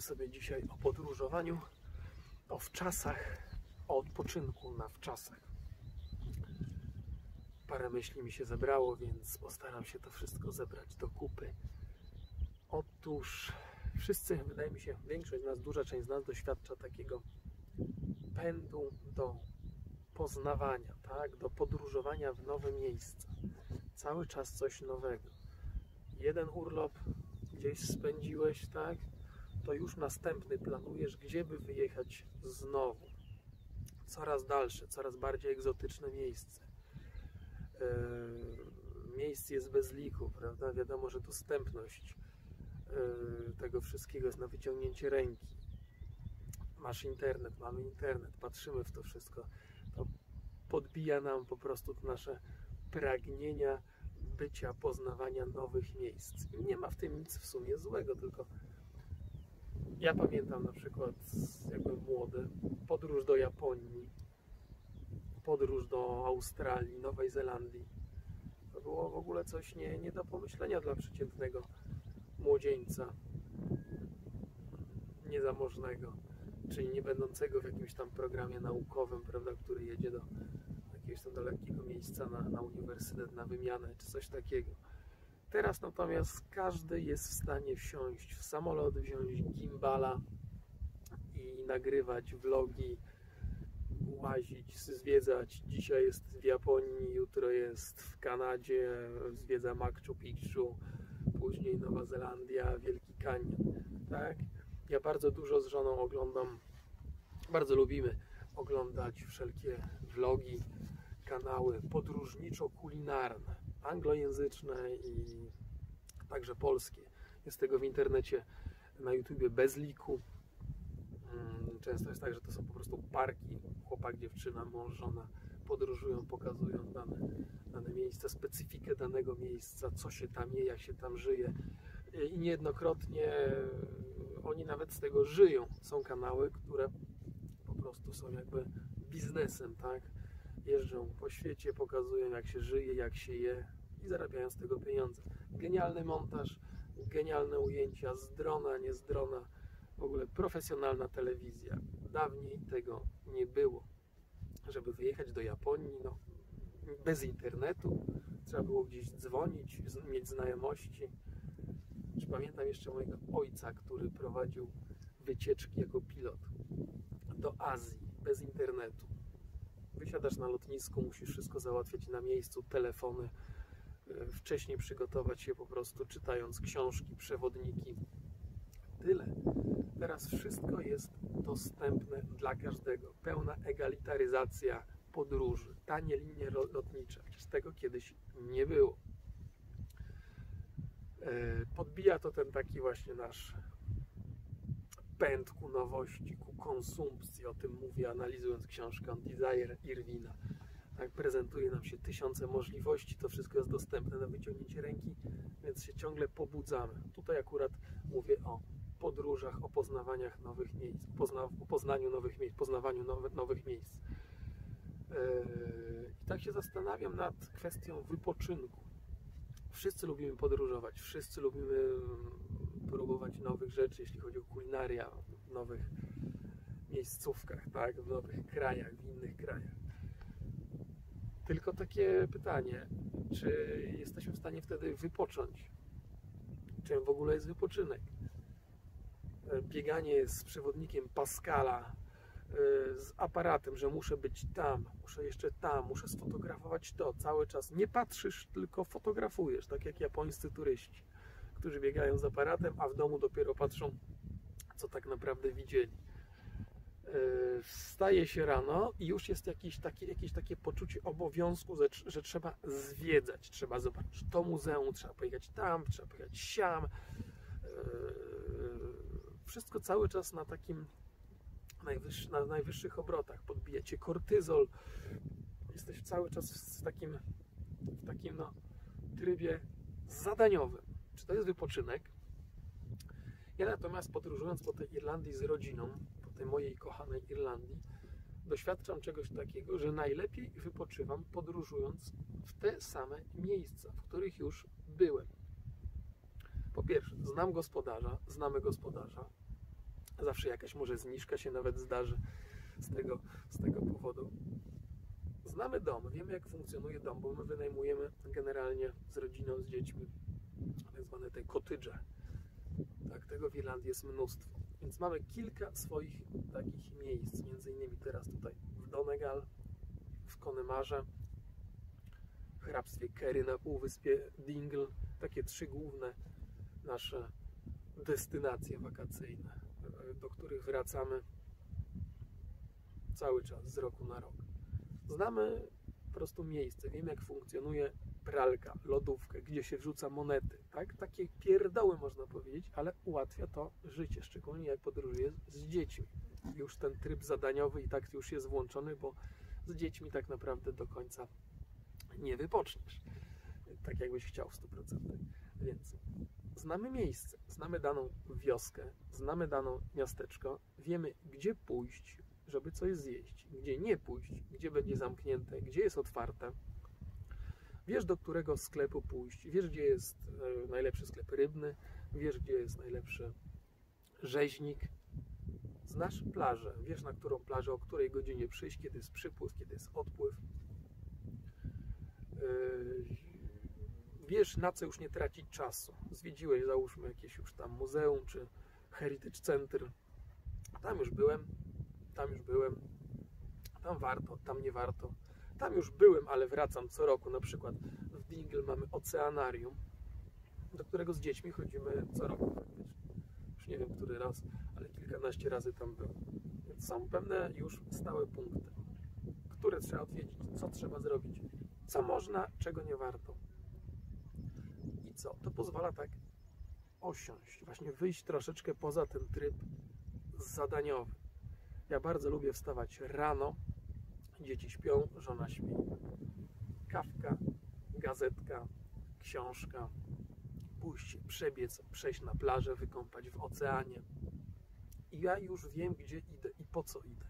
sobie dzisiaj o podróżowaniu, o wczasach, o odpoczynku na wczasach. Parę myśli mi się zebrało, więc postaram się to wszystko zebrać do kupy. Otóż wszyscy, wydaje mi się, większość z nas, duża część z nas doświadcza takiego pędu do poznawania, tak? Do podróżowania w nowe miejsca. Cały czas coś nowego. Jeden urlop gdzieś spędziłeś, tak? To już następny planujesz, gdzie by wyjechać znowu. Coraz dalsze, coraz bardziej egzotyczne miejsce. Miejsc jest bez liku, prawda? Wiadomo, że dostępność tego wszystkiego jest na wyciągnięcie ręki. Masz internet, mamy internet, patrzymy w to wszystko. To podbija nam po prostu nasze pragnienia bycia, poznawania nowych miejsc. I nie ma w tym nic w sumie złego, tylko ja pamiętam na przykład, jak byłem młody, podróż do Japonii, podróż do Australii, Nowej Zelandii. To było w ogóle coś nie do pomyślenia dla przeciętnego młodzieńca niezamożnego, czyli nie będącego w jakimś tam programie naukowym, prawda, który jedzie do jakiegoś tam dalekiego miejsca na uniwersytet, na wymianę, czy coś takiego. Teraz natomiast każdy jest w stanie wsiąść w samolot, wziąć gimbala i nagrywać vlogi, łazić, zwiedzać. Dzisiaj jest w Japonii, jutro jest w Kanadzie, zwiedza Machu Picchu, później Nowa Zelandia, Wielki Kanion, tak? Ja bardzo dużo z żoną oglądam, bardzo lubimy oglądać wszelkie vlogi, kanały podróżniczo-kulinarne, anglojęzyczne i także polskie. Jest tego w internecie, na YouTubie bez liku. Często jest tak, że to są po prostu parki, chłopak, dziewczyna, mąż, żona podróżują, pokazują dane miejsca, specyfikę danego miejsca, co się tam je, jak się tam żyje. I niejednokrotnie oni nawet z tego żyją. Są kanały, które po prostu są jakby biznesem, tak? Jeżdżą po świecie, pokazują, jak się żyje, jak się je i zarabiają z tego pieniądze. Genialny montaż, genialne ujęcia z drona, nie z drona. W ogóle profesjonalna telewizja. Dawniej tego nie było. Żeby wyjechać do Japonii, no, bez internetu, trzeba było gdzieś dzwonić, mieć znajomości. Pamiętam jeszcze mojego ojca, który prowadził wycieczki jako pilot do Azji, bez internetu. Wysiadasz na lotnisku, musisz wszystko załatwiać na miejscu, telefony, wcześniej przygotować się po prostu, czytając książki, przewodniki. Tyle. Teraz wszystko jest dostępne dla każdego. Pełna egalitaryzacja podróży, tanie linie lotnicze. Przecież tego kiedyś nie było. Podbija to ten taki właśnie nasz pęd ku nowości, ku konsumpcji. O tym mówię, analizując książkę On Desire Irwina. Tak, prezentuje nam się tysiące możliwości, to wszystko jest dostępne na wyciągnięcie ręki, więc się ciągle pobudzamy. Tutaj akurat mówię o podróżach, o poznawaniach nowych miejsc, o poznaniu nowych miejsc, poznawaniu nowych miejsc. I tak się zastanawiam nad kwestią wypoczynku. Wszyscy lubimy podróżować, wszyscy lubimy próbować nowych rzeczy, jeśli chodzi o kulinaria, w nowych miejscówkach, tak? W nowych krajach, w innych krajach. Tylko takie pytanie, czy jesteśmy w stanie wtedy wypocząć? Czym w ogóle jest wypoczynek? Bieganie z przewodnikiem Pascala, z aparatem, że muszę być tam, muszę jeszcze tam, muszę sfotografować to cały czas. Nie patrzysz, tylko fotografujesz, tak jak japońscy turyści, którzy biegają z aparatem, a w domu dopiero patrzą, co tak naprawdę widzieli. Wstaje się rano i już jest jakieś takie poczucie obowiązku, że trzeba zwiedzać, trzeba zobaczyć to muzeum, trzeba pojechać tam, trzeba pojechać siam. Wszystko cały czas na takim na najwyższych obrotach. Podbija cię kortyzol. Jesteś cały czas w takim no, trybie zadaniowym. Czy to jest wypoczynek? Ja natomiast podróżując po tej Irlandii z rodziną, po tej mojej kochanej Irlandii, doświadczam czegoś takiego, że najlepiej wypoczywam podróżując w te same miejsca, w których już byłem. Po pierwsze, znamy gospodarza, Zawsze jakaś może zniżka się nawet zdarzy z tego powodu. Znamy dom, wiemy jak funkcjonuje dom, bo my wynajmujemy generalnie z rodziną, z dziećmi tak zwane te cottage'e. Tak, tego w Irlandii jest mnóstwo. Więc mamy kilka swoich takich miejsc, między innymi teraz tutaj w Donegal, w Connemarze, w hrabstwie Kerry na półwyspie Dingle. Takie 3 główne nasze destynacje wakacyjne, do których wracamy cały czas, z roku na rok. Znamy po prostu miejsce, wiemy jak funkcjonuje pralka, lodówkę, gdzie się wrzuca monety, tak? Takie pierdoły można powiedzieć, ale ułatwia to życie, szczególnie jak podróżuje z dziećmi. Już ten tryb zadaniowy i tak już jest włączony, bo z dziećmi tak naprawdę do końca nie wypoczniesz, tak jakbyś chciał w 100%. Więc znamy miejsce, znamy daną wioskę, znamy daną miasteczko, wiemy gdzie pójść, żeby coś zjeść, gdzie nie pójść, gdzie będzie zamknięte, gdzie jest otwarte. Wiesz, do którego sklepu pójść, wiesz, gdzie jest najlepszy sklep rybny, wiesz, gdzie jest najlepszy rzeźnik. Znasz plażę, wiesz, na którą plażę, o której godzinie przyjść, kiedy jest przypływ, kiedy jest odpływ. Wiesz, na co już nie tracić czasu. Zwiedziłeś, załóżmy, jakieś już tam muzeum, czy Heritage Center. Tam już byłem, tam warto, tam nie warto. Tam już byłem, ale wracam co roku. Na przykład w Dingle mamy oceanarium, do którego z dziećmi chodzimy co roku praktycznie. Już nie wiem, który raz, ale kilkanaście razy tam byłem. Więc są pewne już stałe punkty, które trzeba odwiedzić, co trzeba zrobić, co można, czego nie warto. I co? To pozwala tak osiąść, właśnie wyjść troszeczkę poza ten tryb zadaniowy. Ja bardzo lubię wstawać rano, dzieci śpią, żona śpi. Kawka, gazetka, książka, pójść, przebiec, przejść na plażę, wykąpać w oceanie. I ja już wiem, gdzie idę i po co idę.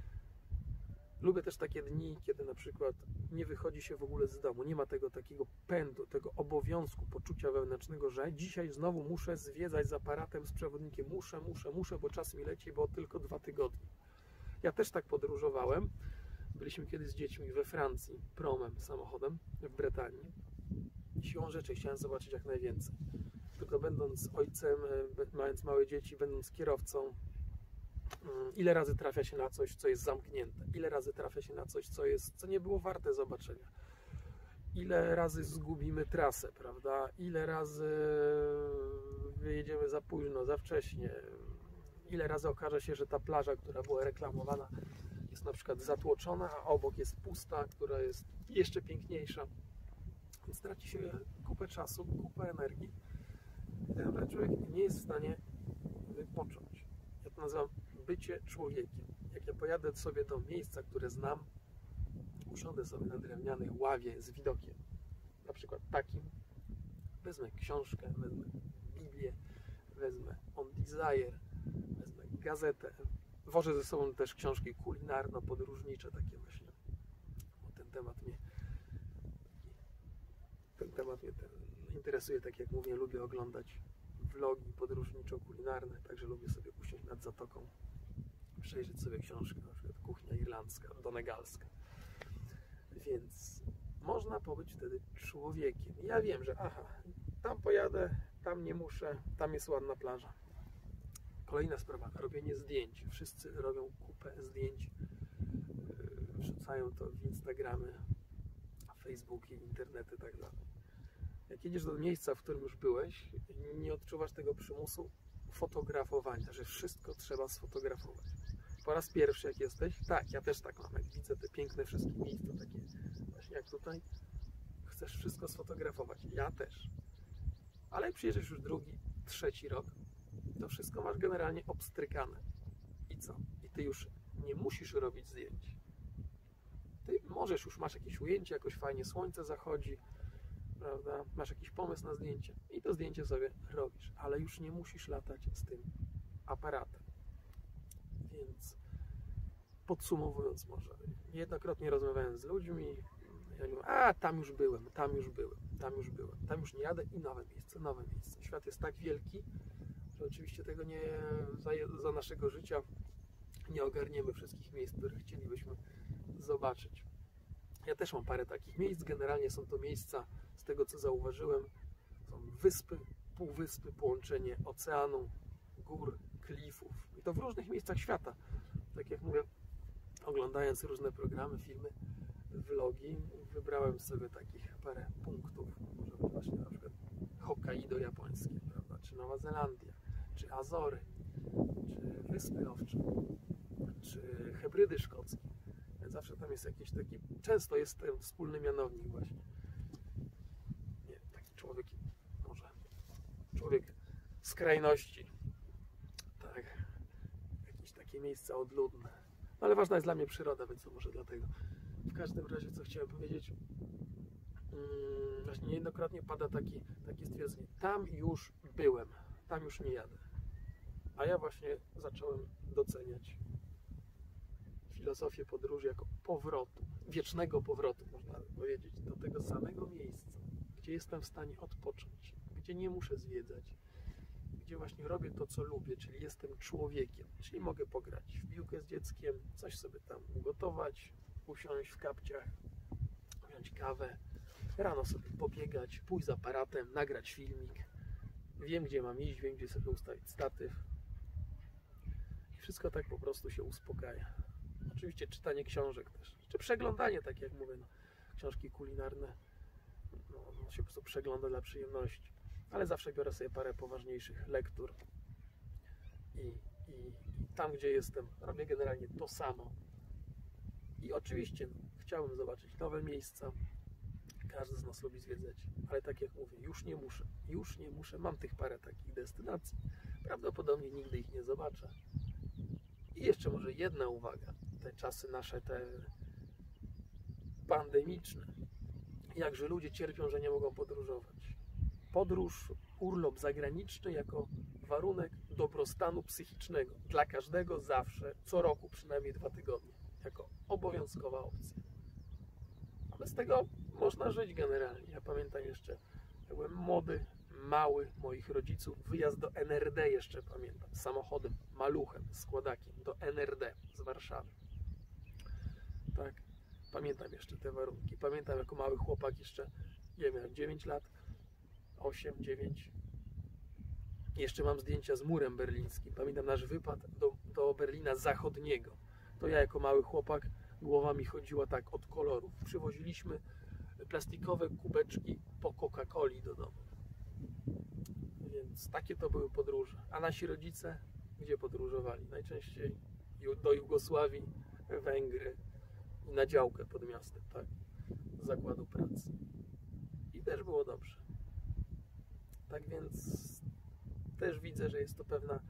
Lubię też takie dni, kiedy na przykład nie wychodzi się w ogóle z domu, nie ma tego takiego pędu, tego obowiązku, poczucia wewnętrznego, że dzisiaj znowu muszę zwiedzać z aparatem, z przewodnikiem, muszę, bo czas mi leci, bo tylko 2 tygodnie. Ja też tak podróżowałem. Byliśmy kiedyś z dziećmi we Francji, promem, samochodem, w Brytanii. Siłą rzeczy chciałem zobaczyć jak najwięcej. Tylko będąc ojcem, mając małe dzieci, będąc kierowcą, ile razy trafia się na coś, co jest zamknięte? Ile razy trafia się na coś, co nie było warte zobaczenia? Ile razy zgubimy trasę, prawda? Ile razy wyjedziemy za późno, za wcześnie? Ile razy okaże się, że ta plaża, która była reklamowana, jest na przykład zatłoczona, a obok jest pusta, która jest jeszcze piękniejsza. Więc traci się kupę czasu, kupę energii. I ten człowiek nie jest w stanie wypocząć. Ja to nazywam bycie człowiekiem. Jak ja pojadę sobie do miejsca, które znam, usiądę sobie na drewnianej ławie z widokiem, na przykład takim, wezmę książkę, wezmę Biblię, wezmę On Desire, wezmę gazetę, wożę ze sobą też książki kulinarno-podróżnicze, takie właśnie, bo ten temat mnie interesuje, tak jak mówię, lubię oglądać vlogi podróżniczo-kulinarne, także lubię sobie usiąść nad zatoką, przejrzeć sobie książkę, na przykład kuchnia irlandzka, donegalska. Więc można pobyć wtedy człowiekiem. Ja wiem, że tam pojadę, tam nie muszę, tam jest ładna plaża. Kolejna sprawa, robienie zdjęć. Wszyscy robią kupę zdjęć, wrzucają to w Instagramy, Facebooki, internety i tak dalej. Jak jedziesz do miejsca, w którym już byłeś, nie odczuwasz tego przymusu fotografowania, że wszystko trzeba sfotografować. Po raz pierwszy jak jesteś, tak, ja też tak mam, jak widzę te piękne wszystkie miejsca, takie właśnie jak tutaj, chcesz wszystko sfotografować, ja też. Ale jak przyjeżdżasz już 2., 3. rok, to wszystko masz generalnie obstrykane. I co? I ty już nie musisz robić zdjęć. Ty możesz, już masz jakieś ujęcie, jakoś fajnie słońce zachodzi, prawda? Masz jakiś pomysł na zdjęcie i to zdjęcie sobie robisz, ale już nie musisz latać z tym aparatem. Więc podsumowując może, niejednokrotnie rozmawiałem z ludźmi, ja mówię, tam już byłem, tam już nie jadę i nowe miejsce. Świat jest tak wielki, że oczywiście tego nie za naszego życia nie ogarniemy wszystkich miejsc, które chcielibyśmy zobaczyć. Ja też mam parę takich miejsc. Generalnie są to miejsca, z tego co zauważyłem, są wyspy, półwyspy, połączenie oceanu, gór, klifów. I to w różnych miejscach świata. Tak jak mówię, oglądając różne programy, filmy, vlogi, wybrałem sobie takich parę punktów. Może być właśnie na przykład Hokkaido japońskie, prawda? Czy Nowa Zelandia, czy Azory, czy Wyspy Owcze, czy Hebrydy Szkockie. Więc zawsze tam jest jakiś taki, często jest ten wspólny mianownik właśnie. Nie, taki człowiek, może człowiek skrajności. Tak, jakieś takie miejsca odludne. No, ale ważna jest dla mnie przyroda, więc to może dlatego. W każdym razie, co chciałem powiedzieć, właśnie niejednokrotnie pada takie stwierdzenie: tam już byłem, tam już nie jadę. A ja właśnie zacząłem doceniać filozofię podróży jako powrotu, wiecznego powrotu, można powiedzieć, do tego samego miejsca, gdzie jestem w stanie odpocząć, gdzie nie muszę zwiedzać, gdzie właśnie robię to, co lubię, czyli jestem człowiekiem, czyli mogę pograć w piłkę z dzieckiem, coś sobie tam ugotować, usiąść w kapciach, wziąć kawę, rano sobie pobiegać, pójść z aparatem, nagrać filmik. Wiem, gdzie mam iść, wiem, gdzie sobie ustawić statyw. I wszystko tak po prostu się uspokaja. Oczywiście czytanie książek też, czy przeglądanie, tak jak mówię, no, książki kulinarne, no, się po prostu przegląda dla przyjemności. Ale zawsze biorę sobie parę poważniejszych lektur i tam, gdzie jestem, robię generalnie to samo. I oczywiście chciałbym zobaczyć nowe miejsca. Każdy z nas lubi zwiedzać, ale tak jak mówię, już nie muszę, mam tych parę takich destynacji. Prawdopodobnie nigdy ich nie zobaczę. I jeszcze może jedna uwaga, te czasy nasze, te pandemiczne, jakże ludzie cierpią, że nie mogą podróżować. Podróż, urlop zagraniczny jako warunek dobrostanu psychicznego dla każdego zawsze, co roku przynajmniej 2 tygodnie, jako obowiązkowa opcja. A bez tego można żyć generalnie. Ja pamiętam jeszcze, jak byłem młody, mały, moich rodziców, wyjazd do NRD jeszcze pamiętam, samochodem, maluchem, składakiem, do NRD z Warszawy. Tak, pamiętam jeszcze te warunki. Pamiętam jako mały chłopak jeszcze, nie miałem 9 lat, 8, 9. Jeszcze mam zdjęcia z murem berlińskim. Pamiętam nasz wypad do Berlina Zachodniego. To ja jako mały chłopak, głowa mi chodziła tak od kolorów. Przywoziliśmy plastikowe kubeczki po Coca-Coli do domu. Więc takie to były podróże. A nasi rodzice gdzie podróżowali? Najczęściej do Jugosławii, Węgry i na działkę pod miastem, tak? Z zakładu pracy. I też było dobrze. Tak więc też widzę, że jest to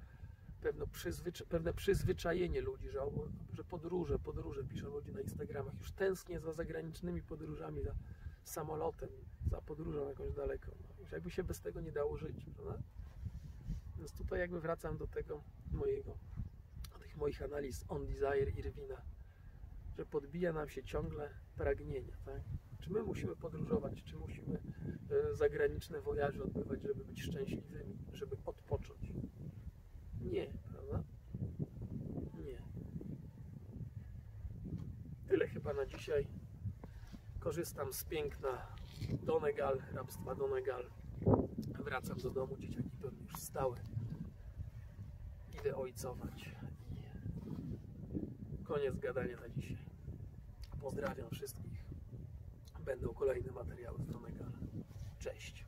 pewne przyzwyczajenie ludzi, że podróże, piszą ludzie na Instagramach. Już tęsknię za zagranicznymi podróżami, za samolotem, za podróżą jakąś daleką. No, już jakby się bez tego nie dało żyć, prawda? Więc tutaj jakby wracam do tych moich analiz On Desire Irwina, że podbija nam się ciągle pragnienia, tak? Czy my musimy podróżować, czy musimy zagraniczne wojaże odbywać, żeby być szczęśliwymi, żeby odpocząć? Nie, prawda? Nie. Tyle chyba na dzisiaj. Korzystam z piękna Donegal, hrabstwa Donegal. Wracam do domu, dzieciaki pewnie już wstały. Idę ojcować. I koniec gadania na dzisiaj. Pozdrawiam wszystkich. Będą kolejne materiały z Donegala. Cześć.